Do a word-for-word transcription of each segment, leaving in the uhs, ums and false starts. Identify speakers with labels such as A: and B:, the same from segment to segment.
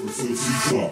A: eu sou o FIFA.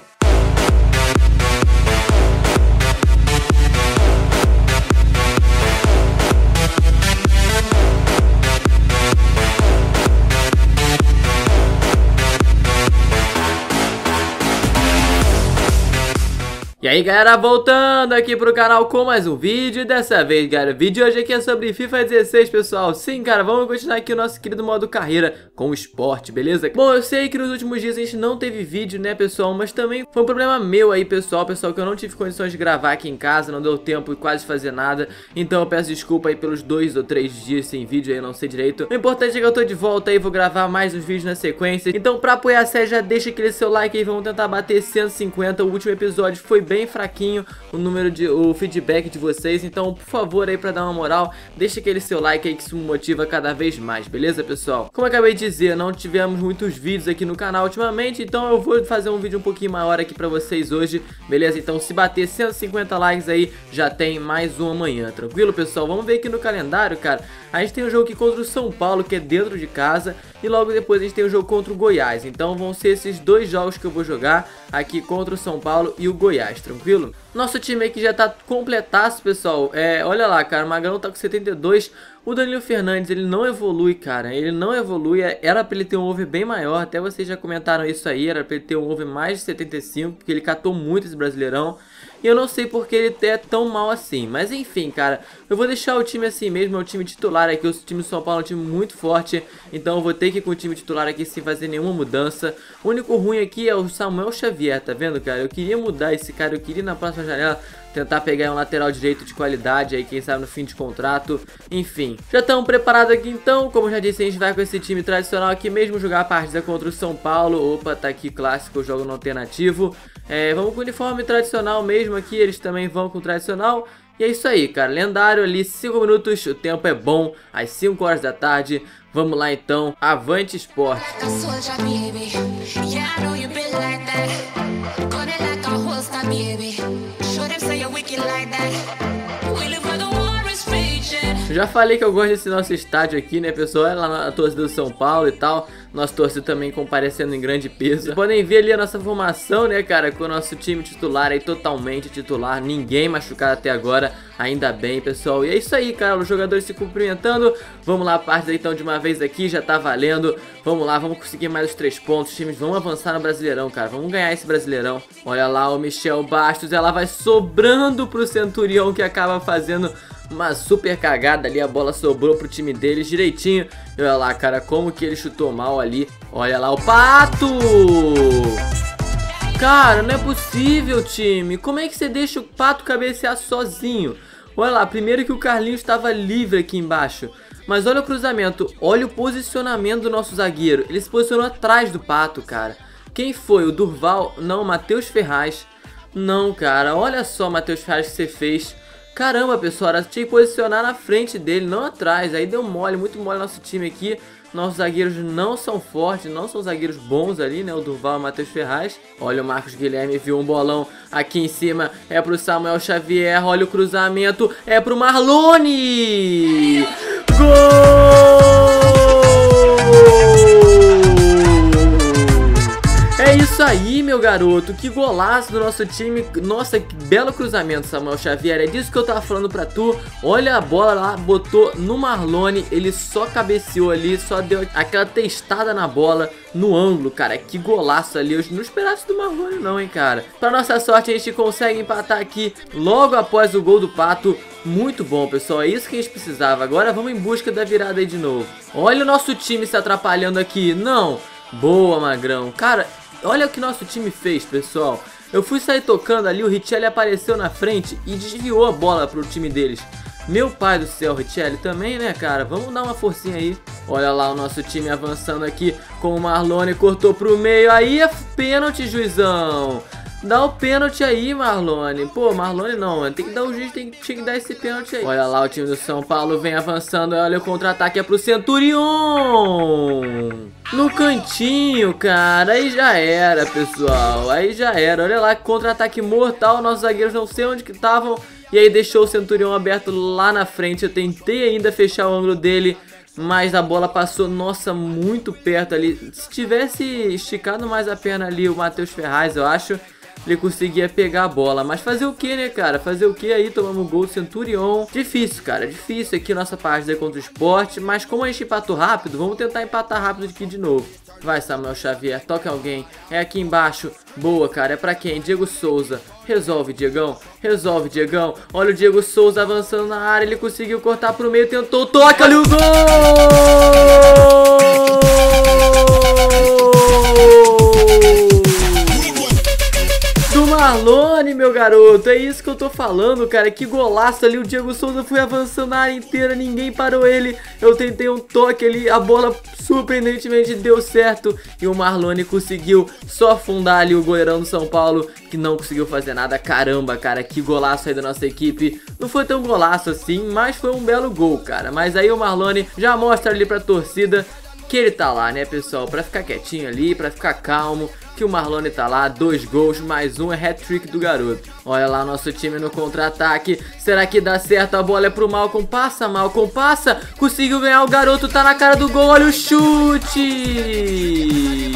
B: E aí galera, voltando aqui pro canal com mais um vídeo. E dessa vez, galera, o vídeo de hoje aqui é sobre FIFA dezesseis, pessoal. Sim, cara, vamos continuar aqui o nosso querido modo carreira com o esporte, beleza? Bom, eu sei que nos últimos dias a gente não teve vídeo, né, pessoal? Mas também foi um problema meu aí, pessoal Pessoal, que eu não tive condições de gravar aqui em casa. Não deu tempo de quase fazer nada. Então eu peço desculpa aí pelos dois ou três dias sem vídeo aí, eu não sei direito. O importante é que eu tô de volta aí, vou gravar mais uns vídeos na sequência. Então pra apoiar a série, já deixa aquele seu like aí. Vamos tentar bater cento e cinquenta. O último episódio foi bem fraquinho o número de o feedback de vocês, então por favor aí, pra dar uma moral, deixa aquele seu like aí que isso me motiva cada vez mais, beleza, pessoal? Como eu acabei de dizer, não tivemos muitos vídeos aqui no canal ultimamente, então eu vou fazer um vídeo um pouquinho maior aqui pra vocês hoje, beleza? Então se bater cento e cinquenta likes aí, já tem mais um amanhã, tranquilo, pessoal? Vamos ver aqui no calendário, cara. A gente tem um jogo aqui contra o São Paulo, que é dentro de casa, e logo depois a gente tem o jogo contra o Goiás. Então vão ser esses dois jogos que eu vou jogar aqui contra o São Paulo e o Goiás, tranquilo? Nosso time aqui já tá completaço, pessoal. É, olha lá, cara, o Magrão tá com setenta e dois. O Danilo Fernandes, ele não evolui, cara. Ele não evolui. Era pra ele ter um over bem maior. Até vocês já comentaram isso aí. Era pra ele ter um over mais de setenta e cinco, porque ele catou muito esse Brasileirão. E eu não sei porque ele é tão mal assim. Mas enfim, cara, eu vou deixar o time assim mesmo. É o time titular aqui. O time do São Paulo é um time muito forte. Então eu vou ter que ir com o time titular aqui sem fazer nenhuma mudança. O único ruim aqui é o Samuel Xavier, tá vendo, cara? Eu queria mudar esse cara. Eu queria ir na próxima janela tentar pegar um lateral direito de qualidade aí, quem sabe no fim de contrato. Enfim, já estamos preparados aqui então. Como eu já disse, a gente vai com esse time tradicional aqui mesmo, jogar a partida contra o São Paulo. Opa, tá aqui clássico, jogo no alternativo. É, vamos com o uniforme tradicional mesmo aqui, eles também vão com o tradicional. E é isso aí, cara, lendário ali, cinco minutos, o tempo é bom, às cinco horas da tarde. Vamos lá então, avante esporte. Já falei que eu gosto desse nosso estádio aqui, né, pessoal? É lá na torcida do São Paulo e tal. Nosso torcedor também comparecendo em grande peso. Vocês podem ver ali a nossa formação, né, cara? Com o nosso time titular aí, totalmente titular. Ninguém machucado até agora, ainda bem, pessoal. E é isso aí, cara, os jogadores se cumprimentando. Vamos lá, a partida então de uma vez aqui, já tá valendo. Vamos lá, vamos conseguir mais os três pontos. Os times vão avançar no Brasileirão, cara. Vamos ganhar esse Brasileirão. Olha lá o Michel Bastos, ela vai sobrando pro Centurião, que acaba fazendo uma super cagada ali, a bola sobrou pro time deles direitinho. E olha lá, cara, como que ele chutou mal ali. Olha lá o Pato! Cara, não é possível, time. Como é que você deixa o Pato cabecear sozinho? Olha lá, primeiro que o Carlinhos estava livre aqui embaixo. Mas olha o cruzamento, olha o posicionamento do nosso zagueiro. Ele se posicionou atrás do Pato, cara. Quem foi? O Durval? Não, Matheus Ferraz. Não, cara, olha só, Matheus Ferraz, que você fez. Caramba, pessoal, era tinha que posicionar na frente dele, não atrás. Aí deu mole, muito mole nosso time aqui. Nossos zagueiros não são fortes, não são zagueiros bons ali, né? O Durval e o Matheus Ferraz. Olha, o Marcos Guilherme viu um bolão aqui em cima. É pro Samuel Xavier, olha o cruzamento. É pro Marlone! Gol! É isso aí, meu garoto, que golaço do nosso time. Nossa, que belo cruzamento, Samuel Xavier. É disso que eu tava falando pra tu. Olha a bola lá, botou no Marlone. Ele só cabeceou ali, só deu aquela testada na bola no ângulo, cara. Que golaço ali. Eu não esperava isso do Marlone não, hein, cara. Pra nossa sorte, a gente consegue empatar aqui logo após o gol do Pato. Muito bom, pessoal, é isso que a gente precisava. Agora vamos em busca da virada aí de novo. Olha o nosso time se atrapalhando aqui. Não, boa, Magrão. Cara, olha o que nosso time fez, pessoal. Eu fui sair tocando ali, o Richelli apareceu na frente e desviou a bola pro time deles. Meu pai do céu, Richelli também, né, cara? Vamos dar uma forcinha aí. Olha lá o nosso time avançando aqui com o Marlone, cortou pro meio. Aí é pênalti, juizão. Dá o pênalti aí, Marlone. Pô, Marlone não, mano. Tem que dar o juiz, tem que dar esse pênalti aí. Olha lá o time do São Paulo vem avançando. Olha o contra-ataque, é pro Centurion. No cantinho, cara. Aí já era, pessoal. Aí já era. Olha lá, contra-ataque mortal. Nossos zagueiros não sei onde que estavam. E aí deixou o Centurion aberto lá na frente. Eu tentei ainda fechar o ângulo dele. mas a bola passou, nossa, muito perto ali. Se tivesse esticado mais a perna ali o Matheus Ferraz, eu acho, ele conseguia pegar a bola. Mas fazer o que, né, cara? Fazer o que aí? Tomamos um gol do Centurion. Difícil, cara. Difícil aqui nossa partida contra o Sport. Mas como a gente empatou rápido, vamos tentar empatar rápido aqui de novo. Vai, Samuel Xavier. Toca alguém. É aqui embaixo. Boa, cara. É pra quem? Diego Souza. Resolve, Diegão. Resolve, Diegão. Olha o Diego Souza avançando na área. Ele conseguiu cortar pro meio. Tentou. Toca ali o gol! Marlone, meu garoto, é isso que eu tô falando, cara. Que golaço ali, o Diego Souza foi avançando a área inteira, ninguém parou ele. Eu tentei um toque ali, a bola surpreendentemente deu certo e o Marlone conseguiu só afundar ali o goleirão do São Paulo, que não conseguiu fazer nada. Caramba, cara, que golaço aí da nossa equipe. Não foi tão golaço assim, mas foi um belo gol, cara. Mas aí o Marlone já mostra ali pra torcida que ele tá lá, né, pessoal, pra ficar quietinho ali, pra ficar calmo, que o Marlone tá lá, dois gols, mais um é hat-trick do garoto. Olha lá nosso time no contra-ataque, será que dá certo? A bola é pro Malcom, passa, Malcom, passa, conseguiu ganhar, o garoto tá na cara do gol, olha o chute!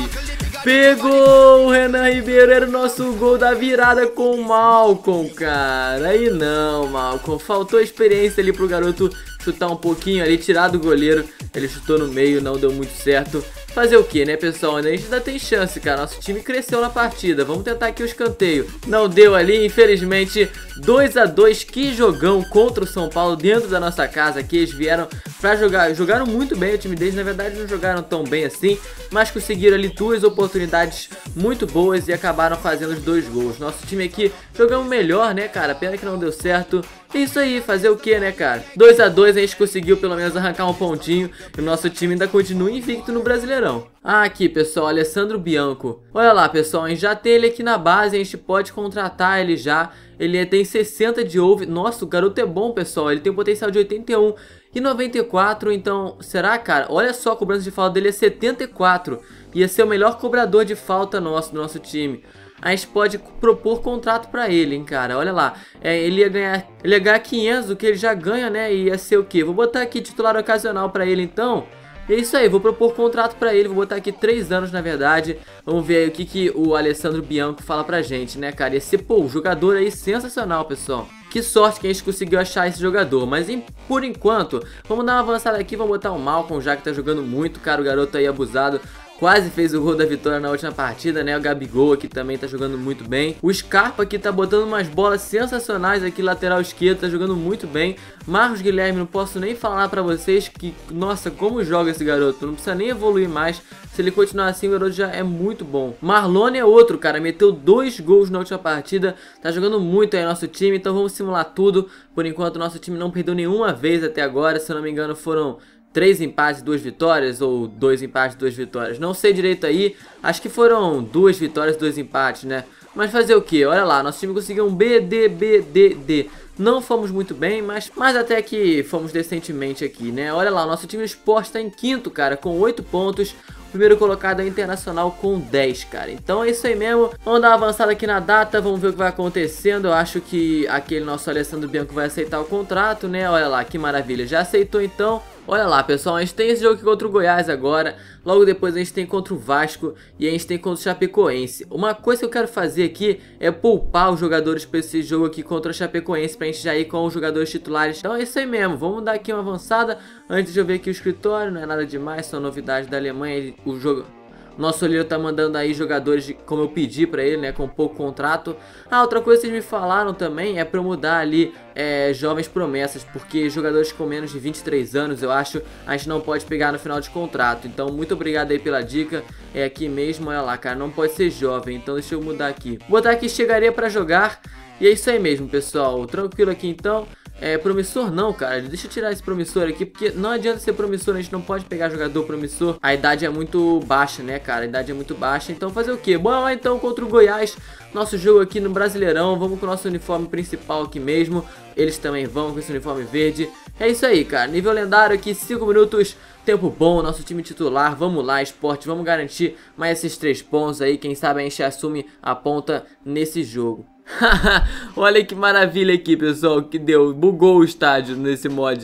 B: Pegou o Renan Ribeiro, era o nosso gol da virada com o Malcom, cara. Aí não, Malcom, faltou experiência ali pro garoto chutar um pouquinho ali, tirar do goleiro. Ele chutou no meio, não deu muito certo. Fazer o que, né, pessoal? A gente ainda tem chance, cara. Nosso time cresceu na partida. Vamos tentar aqui o escanteio. Não deu ali, infelizmente. dois a dois. Que jogão contra o São Paulo dentro da nossa casa aqui. Eles vieram pra jogar. Jogaram muito bem o time deles. Na verdade, não jogaram tão bem assim, mas conseguiram ali duas oportunidades muito boas e acabaram fazendo os dois gols. Nosso time aqui jogamos melhor, né, cara? Pena que não deu certo. É isso aí, fazer o que, né, cara? dois a dois, a gente conseguiu pelo menos arrancar um pontinho e o nosso time ainda continua invicto no Brasileirão. Ah, aqui, pessoal, Alessandro Bianco. Olha lá, pessoal, a gente já tem ele aqui na base, a gente pode contratar ele já. Ele tem sessenta de over. Nossa, o garoto é bom, pessoal, ele tem um potencial de oitenta e um e noventa e quatro, então, será, cara? Olha só, a cobrança de falta dele é setenta e quatro. Ia ser o melhor cobrador de falta nosso, do nosso time. A gente pode propor contrato pra ele, hein, cara. Olha lá, é, ele ia ganhar ele ia ganhar quinhentos, o que ele já ganha, né? E ia ser o quê? Vou botar aqui titular ocasional pra ele, então. E é isso aí, vou propor contrato pra ele. Vou botar aqui três anos, na verdade. Vamos ver aí o que, que o Alessandro Bianco fala pra gente, né, cara? Ia ser, pô, um jogador aí sensacional, pessoal. Que sorte que a gente conseguiu achar esse jogador. Mas em, por enquanto, vamos dar uma avançada aqui. Vamos botar o Malcom, já que tá jogando muito, cara. O garoto aí abusado. Quase fez o gol da vitória na última partida, né? O Gabigol aqui também tá jogando muito bem. O Scarpa aqui tá botando umas bolas sensacionais aqui, lateral esquerdo, tá jogando muito bem. Marcos Guilherme, não posso nem falar pra vocês que, nossa, como joga esse garoto. Não precisa nem evoluir mais. Se ele continuar assim, o garoto já é muito bom. Marlone é outro, cara. Meteu dois gols na última partida. Tá jogando muito aí nosso time, então vamos simular tudo. Por enquanto, nosso time não perdeu nenhuma vez até agora. Se eu não me engano, foram três empates, duas vitórias, ou dois empates, duas vitórias. Não sei direito aí. Acho que foram duas vitórias, dois empates, né? Mas fazer o que? Olha lá, nosso time conseguiu um B, D, B, D, D. Não fomos muito bem, mas, mas até que fomos decentemente aqui, né? Olha lá, o nosso time do Sport está em quinto, cara, com oito pontos. O primeiro colocado é o Internacional com dez, cara. Então é isso aí mesmo. Vamos dar uma avançada aqui na data, vamos ver o que vai acontecendo. Eu acho que aquele nosso Alessandro Bianco vai aceitar o contrato, né? Olha lá, que maravilha. Já aceitou então. Olha lá, pessoal, a gente tem esse jogo aqui contra o Goiás agora. Logo depois a gente tem contra o Vasco e a gente tem contra o Chapecoense. Uma coisa que eu quero fazer aqui é poupar os jogadores para esse jogo aqui contra o Chapecoense, pra gente já ir com os jogadores titulares. Então é isso aí mesmo, vamos dar aqui uma avançada. Antes de eu ver aqui o escritório, não é nada demais, são novidades da Alemanha. O jogo... Nosso olheiro tá mandando aí jogadores de, como eu pedi pra ele, né, com pouco contrato. Ah, outra coisa que vocês me falaram também é pra eu mudar ali é, jovens promessas, porque jogadores com menos de vinte e três anos, eu acho, a gente não pode pegar no final de contrato. Então, muito obrigado aí pela dica. É aqui mesmo, olha lá, cara, não pode ser jovem, então deixa eu mudar aqui. Vou botar aqui, chegaria pra jogar. E é isso aí mesmo, pessoal, tranquilo aqui então. É, promissor não, cara, deixa eu tirar esse promissor aqui, porque não adianta ser promissor, a gente não pode pegar jogador promissor. A idade é muito baixa, né, cara, a idade é muito baixa, então fazer o quê? Bora lá então contra o Goiás, nosso jogo aqui no Brasileirão, vamos com o nosso uniforme principal aqui mesmo. Eles também vão com esse uniforme verde. É isso aí, cara, nível lendário aqui, cinco minutos, tempo bom, nosso time titular. Vamos lá, Sport, vamos garantir mais esses três pontos aí, quem sabe a gente assume a ponta nesse jogo. Olha que maravilha aqui, pessoal, que deu, bugou o estádio nesse mod.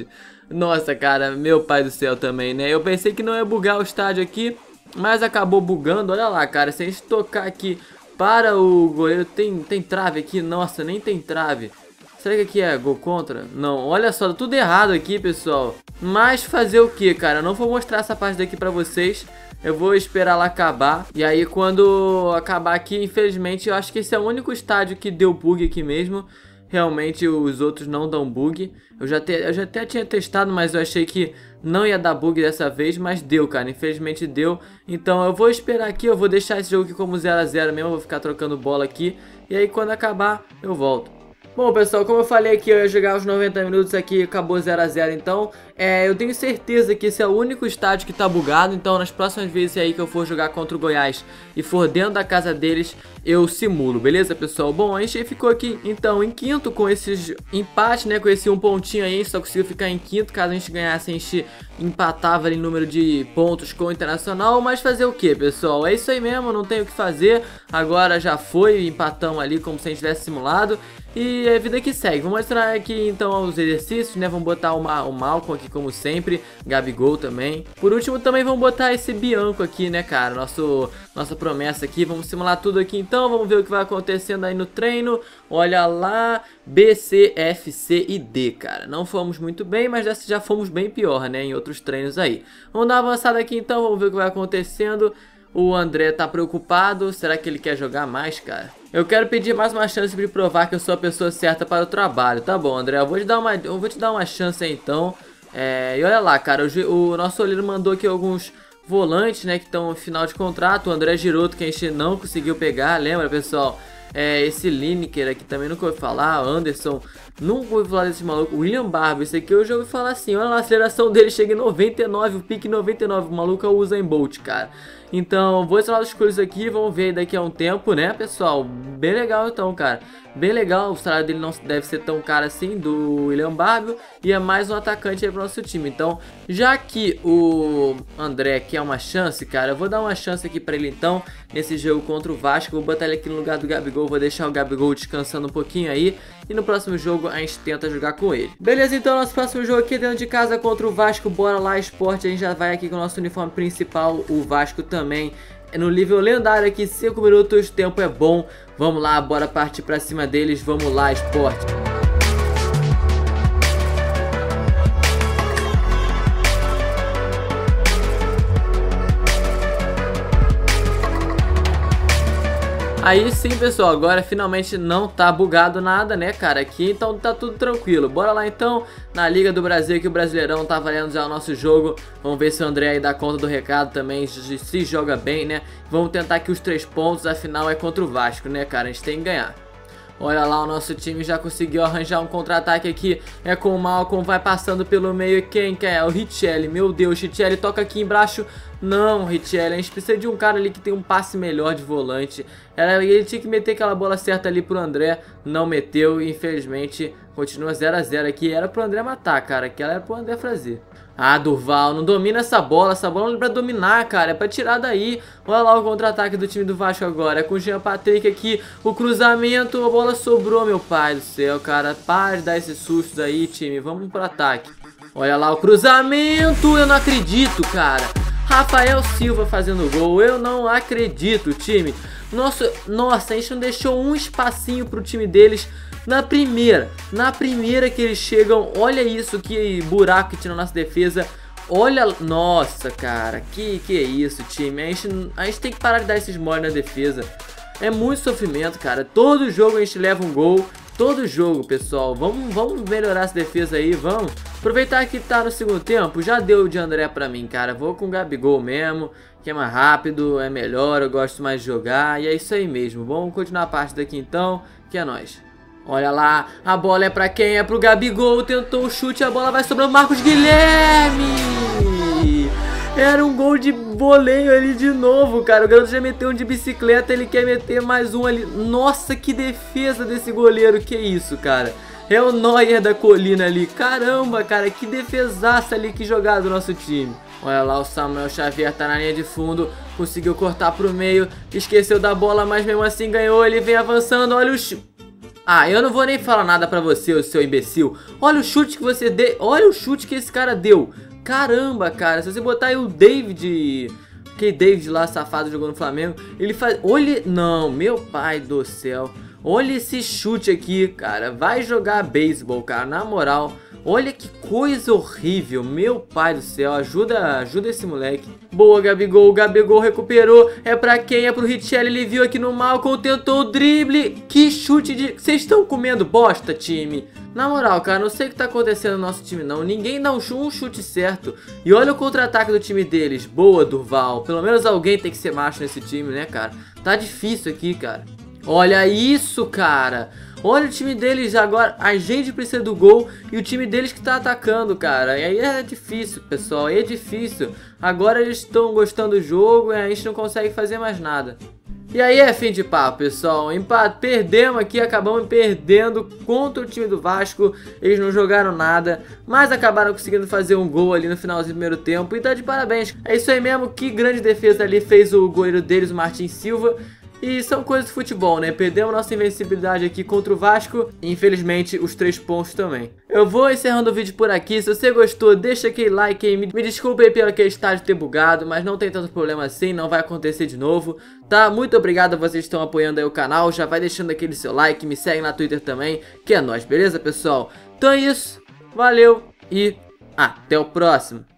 B: Nossa, cara, meu pai do céu também, né? Eu pensei que não ia bugar o estádio aqui, mas acabou bugando. Olha lá, cara, se a gente tocar aqui para o goleiro, tem, tem trave aqui? Nossa, nem tem trave. Será que aqui é gol contra? Não, olha só, tudo errado aqui, pessoal. Mas fazer o que, cara? Eu não vou mostrar essa parte daqui pra vocês. Eu vou esperar lá acabar. E aí quando acabar aqui, infelizmente, eu acho que esse é o único estádio que deu bug aqui mesmo. Realmente os outros não dão bug. Eu já, te, eu já até tinha testado, mas eu achei que não ia dar bug dessa vez. Mas deu, cara, infelizmente deu. Então eu vou esperar aqui, eu vou deixar esse jogo aqui como zero a zero mesmo. Eu vou ficar trocando bola aqui. E aí quando acabar, eu volto. Bom, pessoal, como eu falei aqui, eu ia jogar os noventa minutos aqui, acabou zero a zero, então é, eu tenho certeza que esse é o único estádio que tá bugado, então nas próximas vezes aí que eu for jogar contra o Goiás e for dentro da casa deles, eu simulo, beleza, pessoal? Bom, a gente ficou aqui, então, em quinto com esses empates, né, com esse um pontinho aí, a gente só conseguiu ficar em quinto, caso a gente ganhasse, a gente empatava ali em número de pontos com o Internacional, mas fazer o que, pessoal? É isso aí mesmo, não tem o que fazer, agora já foi, empatamos ali como se a gente tivesse simulado. E é vida que segue. Vou mostrar aqui então os exercícios, né? Vamos botar o, Ma o Malcom aqui como sempre, Gabigol também. Por último também vamos botar esse Bianco aqui, né, cara? Nosso, nossa promessa aqui. Vamos simular tudo aqui então, vamos ver o que vai acontecendo aí no treino. Olha lá, B, C, F, C e D, cara. Não fomos muito bem, mas dessa já fomos bem pior, né? Em outros treinos aí. Vamos dar uma avançada aqui então, vamos ver o que vai acontecendo. O André tá preocupado, será que ele quer jogar mais, cara? Eu quero pedir mais uma chance pra provar que eu sou a pessoa certa para o trabalho. Tá bom, André, eu vou te dar uma, eu vou te dar uma chance aí então. É, e olha lá, cara, o, o nosso olheiro mandou aqui alguns volantes, né, que estão no final de contrato. O André Giroto, que a gente não conseguiu pegar, lembra, pessoal? É, esse Lineker aqui também nunca ouvi falar. Anderson, nunca ouvi falar desse maluco. William Barber, esse aqui eu já ouvi falar assim. Olha lá, a aceleração dele chega em noventa e nove, o pique noventa e nove. O maluco usa em Bolt, cara. Então, vou ensinar os coisas aqui, vamos ver daqui a um tempo, né, pessoal? Bem legal então, cara. Bem legal, o salário dele não deve ser tão caro assim, do William Barbio. E é mais um atacante aí pro nosso time. Então, já que o André quer uma chance, cara, eu vou dar uma chance aqui pra ele então, nesse jogo contra o Vasco. Vou botar ele aqui no lugar do Gabigol, vou deixar o Gabigol descansando um pouquinho aí. E no próximo jogo a gente tenta jogar com ele. Beleza, então nosso próximo jogo aqui dentro de casa contra o Vasco. Bora lá, Sport. A gente já vai aqui com o nosso uniforme principal, o Vasco também. No nível lendário aqui, cinco minutos, o tempo é bom. Vamos lá, bora partir pra cima deles. Vamos lá, Sport. Aí sim, pessoal, agora finalmente não tá bugado nada, né, cara, aqui, então tá tudo tranquilo. Bora lá então, na Liga do Brasil, que o Brasileirão tá valendo já o nosso jogo. Vamos ver se o André aí dá conta do recado também, se joga bem, né. Vamos tentar aqui os três pontos, afinal é contra o Vasco, né, cara, a gente tem que ganhar. Olha lá, o nosso time já conseguiu arranjar um contra-ataque aqui. É com o Malcom, vai passando pelo meio. Quem que é? O Richelli. Meu Deus, Richelli toca aqui embaixo. Não, Richelli, a gente precisa de um cara ali que tem um passe melhor de volante. Ele tinha que meter aquela bola certa ali pro André. Não meteu, infelizmente. Continua zero a zero aqui. Era pro André matar, cara. Aquela era pro André fazer. Ah, Durval, não domina essa bola. Essa bola não é pra dominar, cara. É pra tirar daí. Olha lá o contra-ataque do time do Vasco agora. É com o Jean Patrick aqui. O cruzamento, a bola sobrou, meu pai do céu, cara. Para de dar esses sustos aí, time. Vamos pro ataque. Olha lá o cruzamento. Eu não acredito, cara. Rafael Silva fazendo gol. Eu não acredito, time. Nossa, nossa, a gente não deixou um espacinho pro time deles. Na primeira, na primeira que eles chegam, olha isso, que buraco que tinha na nossa defesa. Olha, nossa, cara, que que é isso, time. A gente, a gente tem que parar de dar esses mole na defesa. É muito sofrimento, cara. Todo jogo a gente leva um gol. Todo jogo, pessoal. Vamos, vamos melhorar essa defesa aí, vamos. Aproveitar que tá no segundo tempo. Já deu de André pra mim, cara. Vou com o Gabigol mesmo, que é mais rápido, é melhor, eu gosto mais de jogar. E é isso aí mesmo. Vamos continuar a parte daqui então, que é nóis. Olha lá, a bola é pra quem? É pro Gabigol, tentou o chute, a bola vai sobrando Marcos Guilherme! Era um gol de voleio ali de novo, cara. O garoto já meteu um de bicicleta, ele quer meter mais um ali. Nossa, que defesa desse goleiro, que isso, cara. É o Neuer da colina ali. Caramba, cara, que defesaça ali, que jogada do nosso time. Olha lá, o Samuel Xavier tá na linha de fundo, conseguiu cortar pro meio, esqueceu da bola, mas mesmo assim ganhou, ele vem avançando, olha o... Ah, eu não vou nem falar nada pra você, o seu imbecil. Olha o chute que você deu. Olha o chute que esse cara deu. Caramba, cara. Se você botar aí o David... Que David lá, safado, jogou no Flamengo. Ele faz... Olha... Não, meu pai do céu. Olha esse chute aqui, cara. Vai jogar beisebol, cara. Na moral. Olha que coisa horrível. Meu pai do céu. Ajuda, ajuda esse moleque. Boa, Gabigol. O Gabigol recuperou. É pra quem? É pro Richelli. Ele viu aqui no Malcom. Tentou o drible. Que chute de... Vocês estão comendo bosta, time? Na moral, cara, não sei o que tá acontecendo no nosso time, não. Ninguém dá um chute certo. E olha o contra-ataque do time deles. Boa, Durval. Pelo menos alguém tem que ser macho nesse time, né, cara? Tá difícil aqui, cara. Olha isso, cara. Olha o time deles agora. A gente precisa do gol e o time deles que tá atacando, cara. E aí é difícil, pessoal. Aí é difícil. Agora eles estão gostando do jogo e a gente não consegue fazer mais nada. E aí é fim de papo, pessoal. Empate, perdemos aqui, acabamos perdendo contra o time do Vasco. Eles não jogaram nada, mas acabaram conseguindo fazer um gol ali no finalzinho do primeiro tempo. E tá de parabéns. É isso aí mesmo, que grande defesa ali fez o goleiro deles, o Martin Silva. E são coisas do futebol, né? Perdemos nossa invencibilidade aqui contra o Vasco e infelizmente os três pontos também. Eu vou encerrando o vídeo por aqui. Se você gostou, deixa aquele like aí. Me, me desculpe aí pelo aquele estádio ter bugado, mas não tem tanto problema assim, não vai acontecer de novo, tá? Muito obrigado a vocês que estão apoiando aí o canal. Já vai deixando aquele seu like, me segue na Twitter também, que é nóis, beleza, pessoal? Então é isso, valeu e até o próximo.